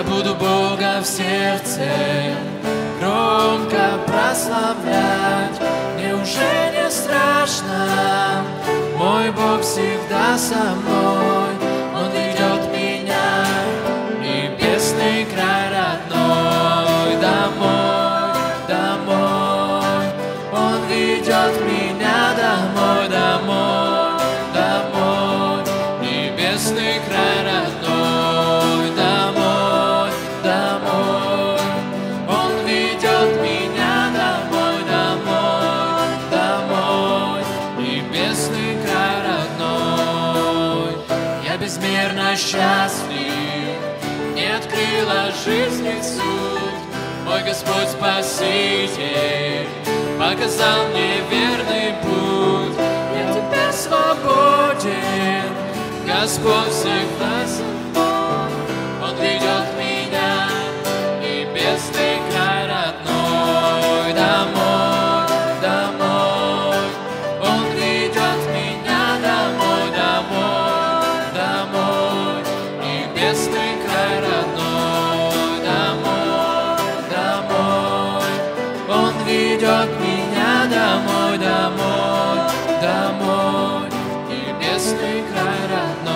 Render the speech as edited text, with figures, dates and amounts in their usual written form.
буду Бога в сердце громко прославлять. Мне уже не страшно, мой Бог всегда со мной. Он ведет меня в небесный край родной, домой, домой. Он ведет меня домой, домой, домой, в небесный край родной, домой, домой. Он ведет меня домой, домой, домой, в небесный край родной. Я безмерно счастлив, мне открыла жизнь суть. Мой Господь Спаситель показал мне верный путь. Я теперь свободен, Господь всегда со мной. Он ведет меня в небесный край родной, домой, домой. Он ведет меня домой, домой, домой, в небесный край родной, домой, домой. Он ведет меня домой, домой, домой, в небесный край родной.